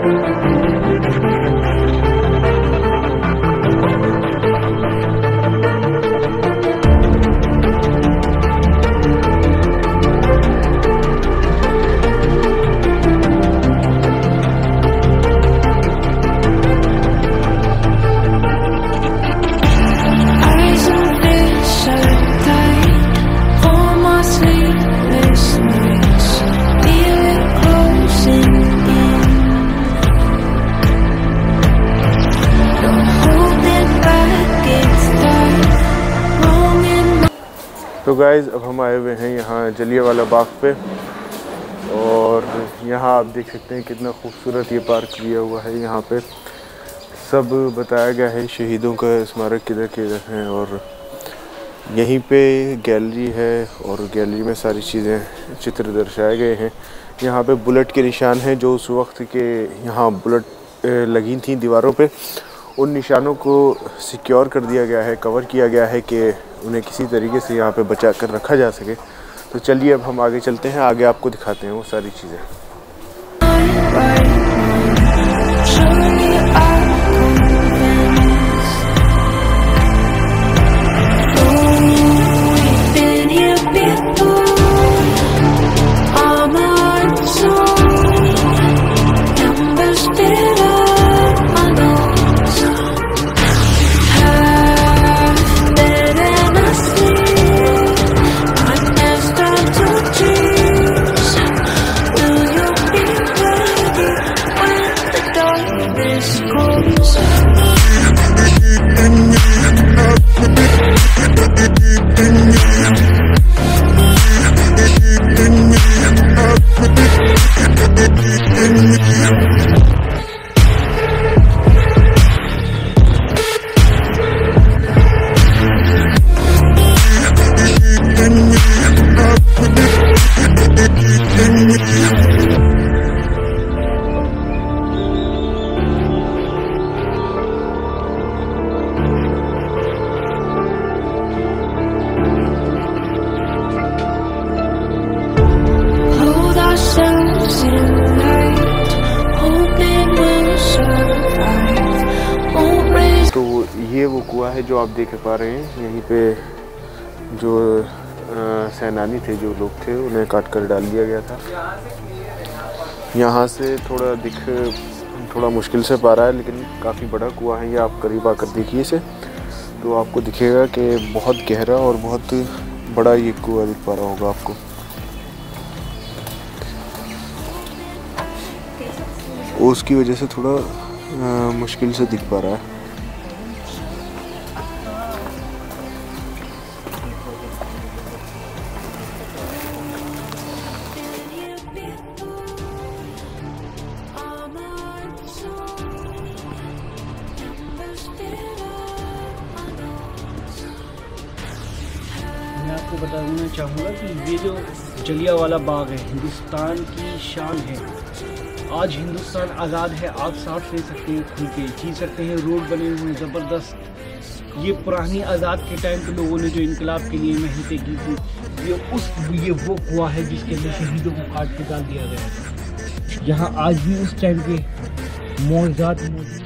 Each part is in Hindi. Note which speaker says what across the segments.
Speaker 1: तो गाइज़ अब हम आए हुए हैं यहाँ जलियांवाला बाग पे, और यहाँ आप देख सकते हैं कितना खूबसूरत ये पार्क किया हुआ है। यहाँ पे सब बताया गया है शहीदों का स्मारक किधर किधर हैं, और यहीं पे गैलरी है और गैलरी में सारी चीज़ें चित्र दर्शाए गए हैं। यहाँ पे बुलेट के निशान हैं जो उस वक्त के यहाँ बुलेट लगी थी दीवारों पे, उन निशानों को सिक्योर कर दिया गया है, कवर किया गया है कि उन्हें किसी तरीके से यहाँ पे बचा कर रखा जा सके। तो चलिए अब हम आगे चलते हैं, आगे आपको दिखाते हैं वो सारी चीज़ें। तो ये वो कुआं है जो आप देख पा रहे हैं। यहीं पे जो सेनानी थे, जो लोग थे, उन्हें काट कर डाल दिया गया था। यहाँ से थोड़ा मुश्किल से पा रहा है, लेकिन काफ़ी बड़ा कुआं है। ये आप करीब आकर देखिए इसे, तो आपको दिखेगा कि बहुत गहरा और बहुत बड़ा ये कुआं दिख पा रहा होगा आपको। उसकी वजह से थोड़ा मुश्किल से दिख पा रहा है।
Speaker 2: मैं आपको बताना चाहूँगा कि ये जो जलियांवाला बाग है हिंदुस्तान की शान है। आज हिंदुस्तान आज़ाद है, आप सांस ले सकते हैं, खुल के जी सकते हैं, रोड बने हुए हैं ज़बरदस्त। ये पुरानी आज़ाद के टाइम के लोगों ने जो इनकलाब के लिए मेहनतें की थी, ये वो कुआं है जिसके अंदर शहीदों को काट के डाल दिया गया था। यहाँ आज भी उस टाइम के मौजूद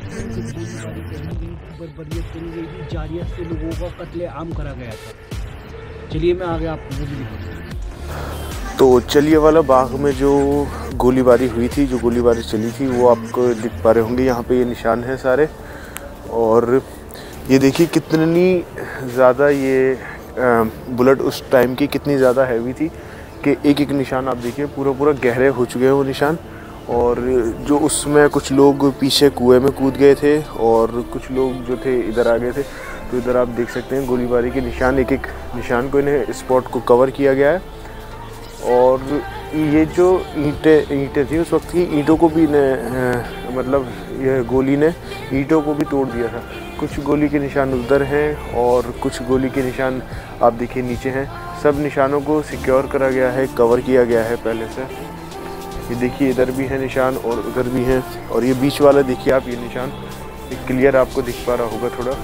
Speaker 2: बर्बरियत करी गई थी, जारियत से लोगों का कत्ले आम करा गया था। चलिए मैं आगे आपको वो भी दिखाऊंगा।
Speaker 1: तो जलियांवाला बाग में जो गोलीबारी हुई थी, जो गोलीबारी चली थी, वो आपको दिख पा रहे होंगे। यहाँ पे ये निशान हैं सारे, और ये देखिए कितनी ज़्यादा ये बुलेट उस टाइम की कितनी ज़्यादा हैवी थी कि एक एक निशान आप देखिए पूरा गहरे हो चुके हैं वो निशान। और जो उसमें कुछ लोग पीछे कुएं में कूद गए थे और कुछ लोग जो थे इधर आ गए थे। तो इधर आप देख सकते हैं गोलीबारी के निशान, एक एक निशान को इन्हें स्पॉट को कवर किया गया है। और ये जो ईंटें थी उस वक्त की, ईंटों को भी इन्हें मतलब यह गोली ने ईंटों को भी तोड़ दिया था। कुछ गोली के निशान उधर हैं और कुछ गोली के निशान आप देखिए नीचे हैं। सब निशानों को सिक्योर करा गया है, कवर किया गया है पहले से। ये देखिए इधर भी है निशान और उधर भी हैं, और ये बीच वाला देखिए आप, ये निशान क्लियर आपको दिख पा रहा होगा थोड़ा।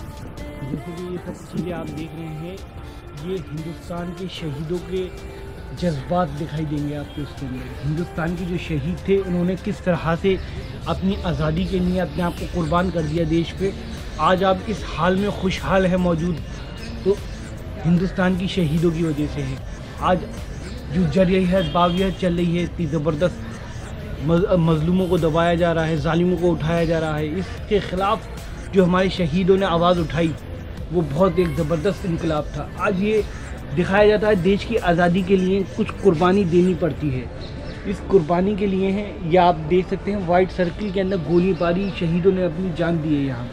Speaker 2: जैसे कि ये सब चीज़ें आप देख रहे हैं, ये हिंदुस्तान के शहीदों के जज्बात दिखाई देंगे आपको इसके अंदर। हिंदुस्तान के जो शहीद थे उन्होंने किस तरह से अपनी आज़ादी के लिए अपने आप को कुर्बान कर दिया देश पे। आज आप इस हाल में खुशहाल है मौजूद तो हिंदुस्तान की शहीदों की वजह से है। आज जो जरयत बावियत चल रही है, इतनी ज़बरदस्त मज़लूमों को दबाया जा रहा है, जालिमों को उठाया जा रहा है, इसके ख़िलाफ़ जो हमारे शहीदों ने आवाज़ उठाई वो बहुत एक ज़बरदस्त इनकलाब था। आज ये दिखाया जाता है देश की आज़ादी के लिए कुछ कुर्बानी देनी पड़ती है। इस कुर्बानी के लिए है या आप देख सकते हैं वाइट सर्किल के अंदर गोलीबारी, शहीदों ने अपनी जान दी है यहाँ।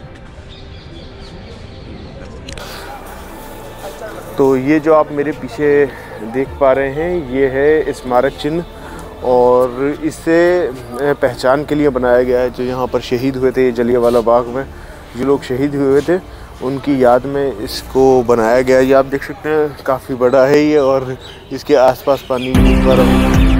Speaker 1: तो ये जो आप मेरे पीछे देख पा रहे हैं ये है स्मारक चिन्ह और इसे पहचान के लिए बनाया गया है। जो यहाँ पर शहीद हुए थे जलियांवाला बाग में जो लोग शहीद हुए थे उनकी याद में इसको बनाया गया है। ये आप देख सकते हैं काफ़ी बड़ा है ये और इसके आसपास पानी भरा हुआ है।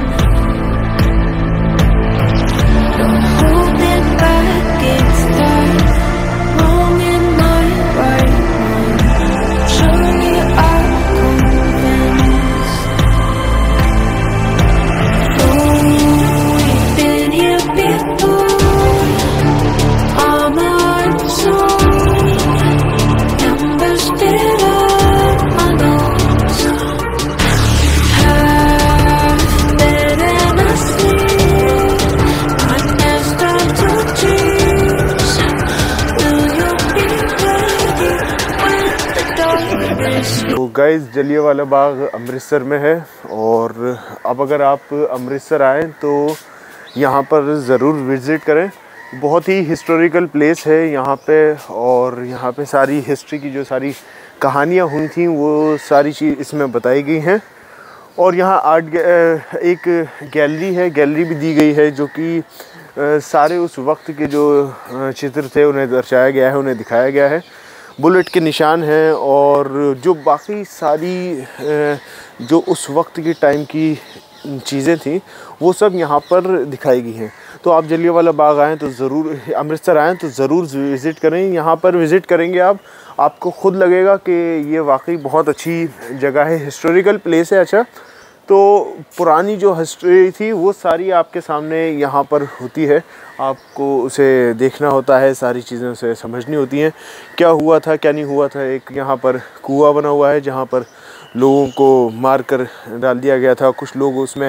Speaker 1: तो गाइस जलियांवाला बाग अमृतसर में है और अब अगर आप अमृतसर आएँ तो यहाँ पर ज़रूर विज़िट करें। बहुत ही हिस्टोरिकल प्लेस है यहाँ पे और यहाँ पे सारी हिस्ट्री की जो सारी कहानियाँ हुई थी वो सारी चीज़ इसमें बताई गई हैं। और यहाँ एक गैलरी है, गैलरी भी दी गई है जो कि सारे उस वक्त के जो चित्र थे उन्हें दर्शाया गया है, उन्हें दिखाया गया है। बुलेट के निशान हैं और जो बाकी सारी जो उस वक्त के टाइम की चीज़ें थी वो सब यहाँ पर दिखाई गई हैं। तो आप जलियांवाला बाग आएँ तो ज़रूर, अमृतसर आएँ तो ज़रूर विज़िट करें। यहाँ पर विज़िट करेंगे आपको खुद लगेगा कि ये वाकई बहुत अच्छी जगह है, हिस्टोरिकल प्लेस है। अच्छा, तो पुरानी जो हिस्ट्री थी वो सारी आपके सामने यहाँ पर होती है, आपको उसे देखना होता है, सारी चीज़ें उसे समझनी होती हैं, क्या हुआ था क्या नहीं हुआ था। एक यहाँ पर कुआं बना हुआ है जहाँ पर लोगों को मार कर डाल दिया गया था। कुछ लोग उसमें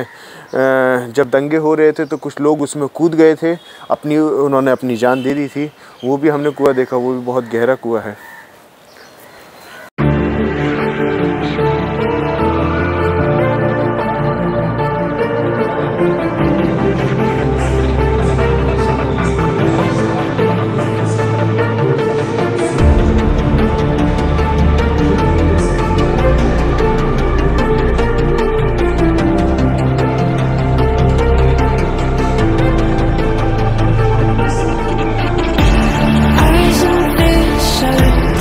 Speaker 1: जब दंगे हो रहे थे तो कुछ लोग उसमें कूद गए थे, उन्होंने अपनी जान दे दी थी। वो भी हमने कुआं देखा, वो भी बहुत गहरा कुआं है।
Speaker 3: Eyes on this side.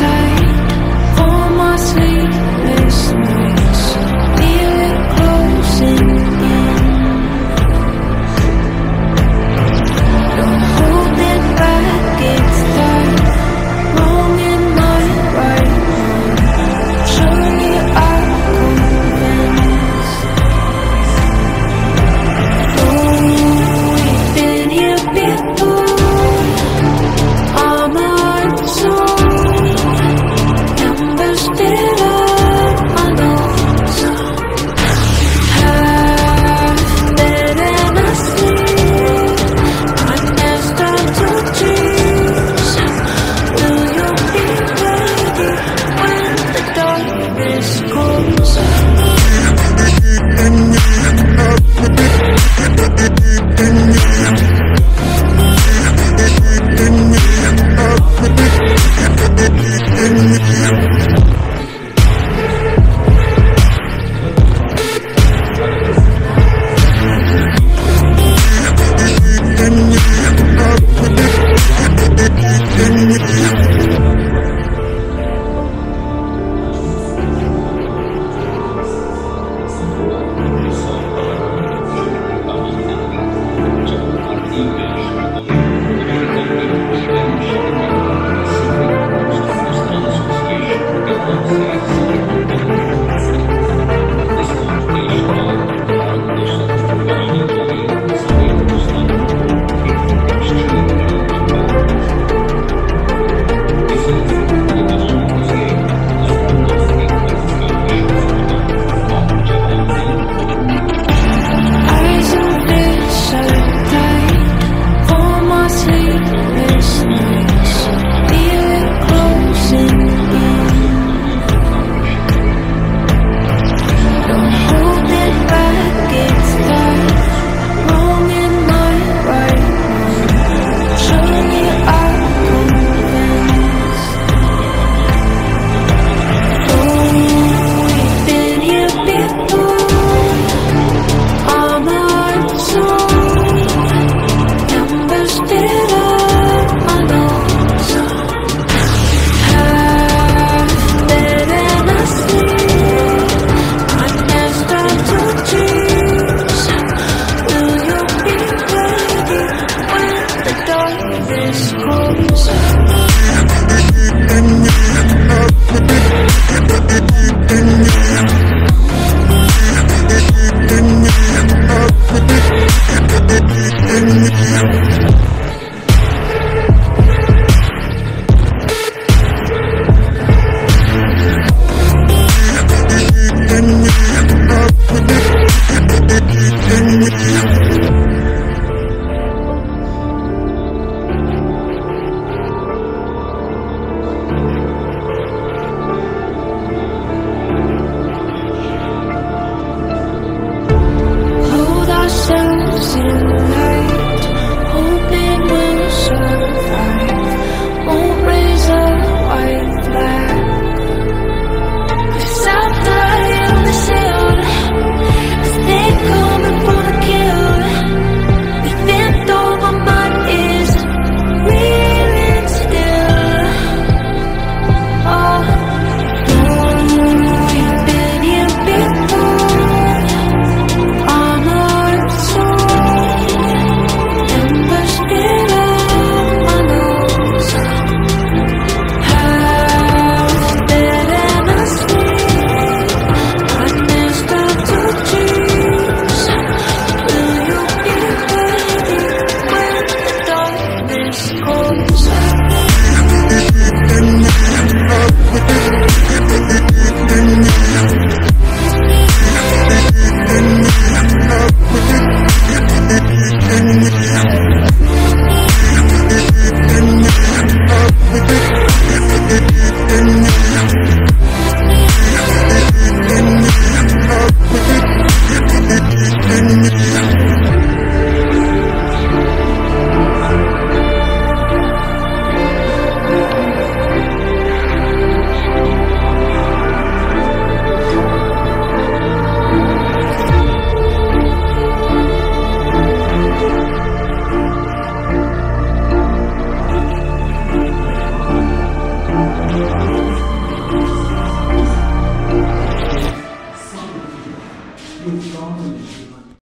Speaker 3: in the night, hoping we'll survive. Won't raise a